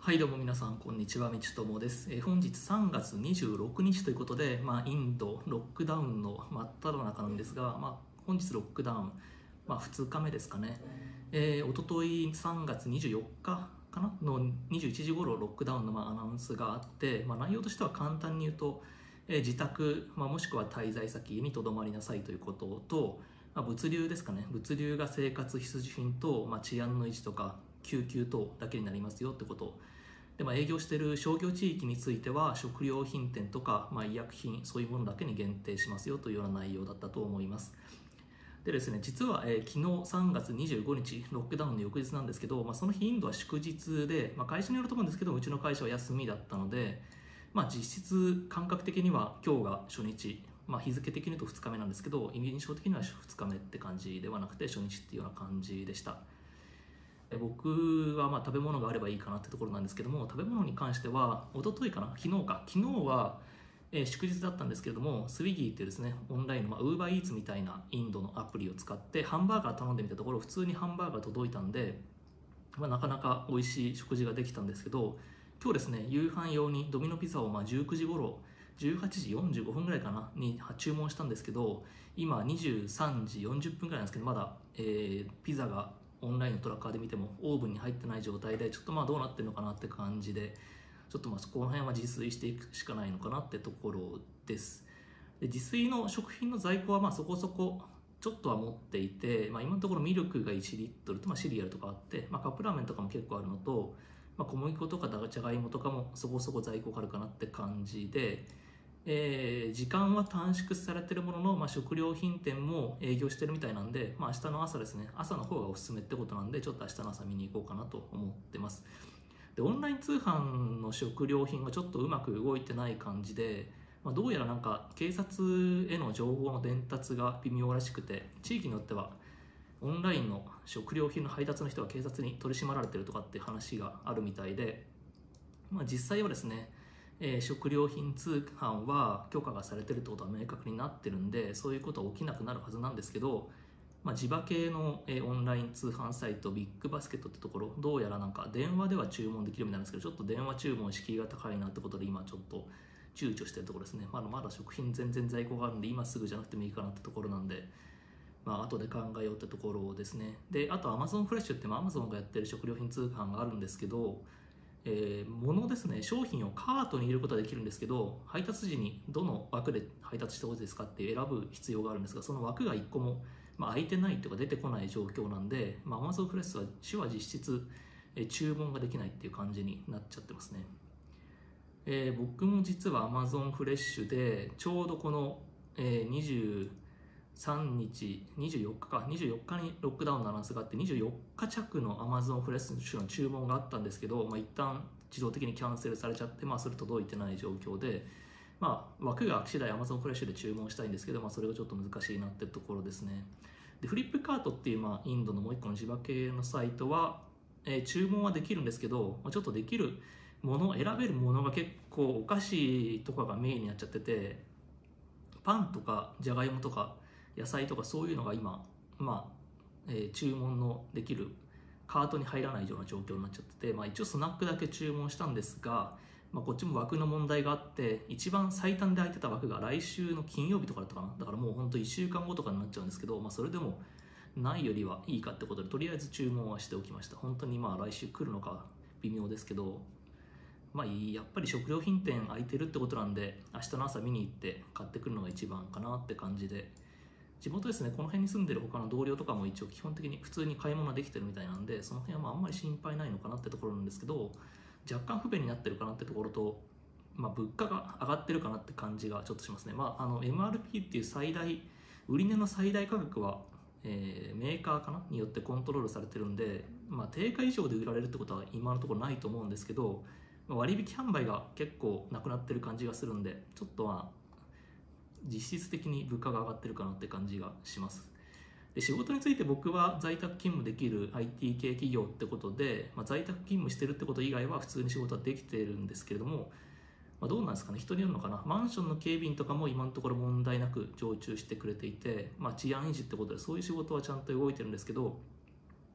はいどうも皆さんこんにちは、みちともです。本日3月26日ということで、インドロックダウンの真っ只中なんですが、本日ロックダウン、2日目ですかね。おととい3月24日かなの21時頃ロックダウンのアナウンスがあって、内容としては簡単に言うと、自宅、もしくは滞在先にとどまりなさいということと、物流ですかね。物流が生活必需品と、治安の維持とか救急等だけになりますよってことで、営業している商業地域については食料品店とか、医薬品そういうものだけに限定しますよというような内容だったと思います。でですね、実は、昨日3月25日ロックダウンの翌日なんですけど、その日インドは祝日で、会社によると思うんですけどうちの会社は休みだったので、実質感覚的には今日が初日、日付的に言うと2日目なんですけど、印象的には2日目って感じではなくて初日っていうような感じでした。僕は食べ物があればいいかなってところなんですけども、食べ物に関しては一昨日かな昨日は、祝日だったんですけれども、スウィギーっていうですねオンラインのウーバーイーツみたいなインドのアプリを使ってハンバーガー頼んでみたところ、普通にハンバーガー届いたんで、なかなか美味しい食事ができたんですけど、今日ですね夕飯用にドミノピザを19時頃18時45分ぐらいかなに注文したんですけど、今23時40分ぐらいなんですけど、まだ、ピザがオンラインのトラッカーで見てもオーブンに入ってない状態で、ちょっとどうなってるのかなって感じで、ちょっとそこら辺は自炊していくしかないのかなってところです。で、自炊の食品の在庫はそこそこちょっとは持っていて、今のところミルクが1リットルと、シリアルとかあって、カップラーメンとかも結構あるのと、小麦粉とかじゃがいもとかもそこそこ在庫があるかなって感じで、時間は短縮されているものの、食料品店も営業してるみたいなんで、明日の朝ですね、朝の方がおすすめってことなんで、ちょっと明日の朝見に行こうかなと思ってます。で、オンライン通販の食料品がちょっとうまく動いてない感じで、どうやら警察への情報の伝達が微妙らしくて、地域によってはオンラインの食料品の配達の人は警察に取り締まられてるとかって話があるみたいで、実際はですね、食料品通販は許可がされてるってことは明確になってるんで、そういうことは起きなくなるはずなんですけど、地場系のオンライン通販サイトビッグバスケットってところ、どうやら電話では注文できるみたいなんですけど、ちょっと電話注文敷居が高いなってことで今ちょっと躊躇してるところですね。まだ食品全然在庫があるんで今すぐじゃなくてもいいかなってところなんで、後で考えようってところですね。で、あと Amazon フレッシュって Amazon がやってる食料品通販があるんですけど、物ですね、商品をカートに入れることはできるんですけど、配達時にどの枠で配達してほしいですかって選ぶ必要があるんですが、その枠が1個も、空いてないというか出てこない状況なんで、Amazon フレッシュは実質、注文ができないっていう感じになっちゃってますね。僕も実は Amazon フレッシュでちょうどこの、23日、24日か、24日にロックダウンのアナウンスがあって、24日着の Amazon フレッシュの注文があったんですけど、一旦自動的にキャンセルされちゃって、それ届いてない状況で、枠が空き次第 Amazon フレッシュで注文したいんですけど、それがちょっと難しいなってところですね。で、フリップカートっていう、インドのもう一個の地場系のサイトは、注文はできるんですけど、ちょっとできるもの、選べるものが結構お菓子とかがメインになっちゃってて、パンとかじゃがいもとか野菜とかそういうのが今、注文のできるカートに入らないような状況になっちゃってて、一応スナックだけ注文したんですが、こっちも枠の問題があって、一番最短で空いてた枠が来週の金曜日とかだったかな。だからもう本当1週間後とかになっちゃうんですけど、それでもないよりはいいかってことで、とりあえず注文はしておきました。本当に来週来るのか微妙ですけど、やっぱり食料品店空いてるってことなんで、明日の朝見に行って買ってくるのが一番かなって感じで、地元ですね、この辺に住んでる他の同僚とかも一応基本的に普通に買い物できてるみたいなんで、その辺はあんまり心配ないのかなってところなんですけど、若干不便になってるかなってところと、物価が上がってるかなって感じがちょっとしますね。MRP っていう売値の最大価格は、メーカーかなによってコントロールされてるんで、定価以上で売られるってことは今のところないと思うんですけど、割引販売が結構なくなってる感じがするんで、ちょっと実質的に物価が上がってるかなって感じがします。で、仕事について僕は在宅勤務できる IT 系企業ってことで、在宅勤務してるってこと以外は普通に仕事はできてるんですけれども、どうなんですかね、人によるのかな。マンションの警備員とかも今のところ問題なく常駐してくれていて、治安維持ってことでそういう仕事はちゃんと動いてるんですけど、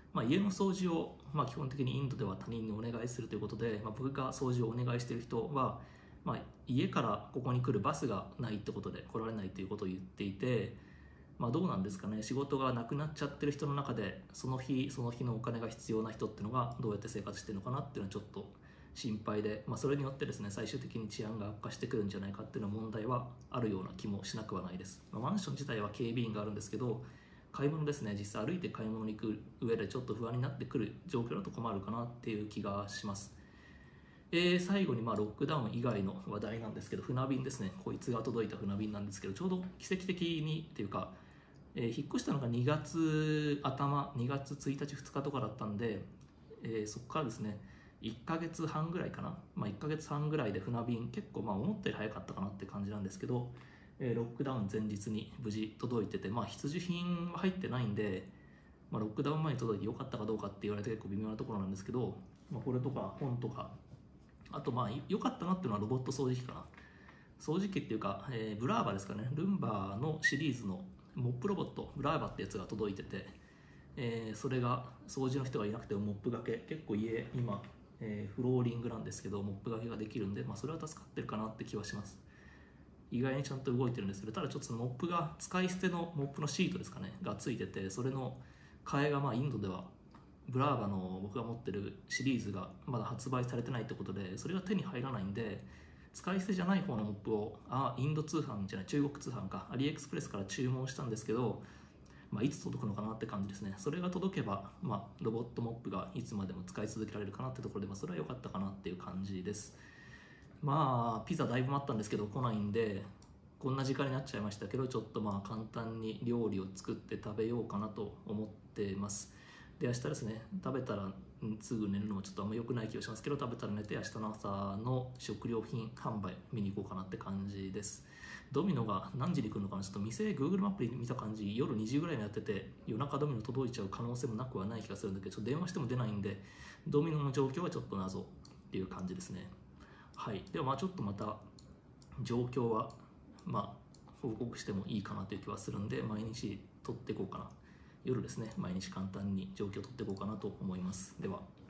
家の掃除を、基本的にインドでは他人にお願いするということで、僕が掃除をお願いしている人は、家からここに来るバスがないってことで来られないということを言っていて、どうなんですかね、仕事がなくなっちゃってる人の中でその日その日のお金が必要な人っていうのがどうやって生活してるのかなっていうのはちょっと心配で、それによってですね、最終的に治安が悪化してくるんじゃないかっていうの問題はあるような気もしなくはないです。マンション自体は警備員があるんですけど、買い物ですね、実際歩いて買い物に行く上でちょっと不安になってくる状況だと困るかなっていう気がします。最後にロックダウン以外の話題なんですけど、船便ですね、こいつが届いた船便なんですけど、ちょうど奇跡的にっていうか、引っ越したのが2月頭、2月1日2日とかだったんで、そこからですね1ヶ月半ぐらいかな、1ヶ月半ぐらいで船便結構思ったより早かったかなって感じなんですけど、ロックダウン前日に無事届いてて、必需品は入ってないんで、ロックダウン前に届いてよかったかどうかって言われて結構微妙なところなんですけど、これとか本とか、あと良かったなっていうのはロボット掃除機かな。掃除機っていうか、ブラーバですかね、ルンバのシリーズのモップロボットブラーバってやつが届いてて、それが掃除の人がいなくてもモップがけ、結構家今、フローリングなんですけどモップがけができるんで、それは助かってるかなって気はします。意外にちゃんと動いてるんですけど、ただちょっとそのモップが使い捨てのモップのシートですかねがついてて、それの替えがインドではブラーバの僕が持ってるシリーズがまだ発売されてないってことで、それが手に入らないんで、使い捨てじゃない方のモップをインド通販じゃない中国通販かアリエクスプレスから注文したんですけど、いつ届くのかなって感じですね。それが届けば、ロボットモップがいつまでも使い続けられるかなってところで、それは良かったかなっていう感じです。ピザだいぶ待ったんですけど来ないんで、こんな時間になっちゃいましたけど、ちょっと簡単に料理を作って食べようかなと思ってます。で、明日ですね、食べたらすぐ寝るのもちょっとあんま良くない気がしますけど、食べたら寝て明日の朝の食料品販売見に行こうかなって感じです。ドミノが何時に来るのかな、ちょっと店 Google マップで見た感じ夜2時ぐらいにやってて、夜中ドミノ届いちゃう可能性もなくはない気がするんだけど、ちょっと電話しても出ないんで、ドミノの状況はちょっと謎っていう感じですね。はい、ではちょっとまた状況は報告してもいいかなという気はするんで、毎日撮っていこうかな。夜ですね、毎日簡単に状況を撮っていこうかなと思います。では。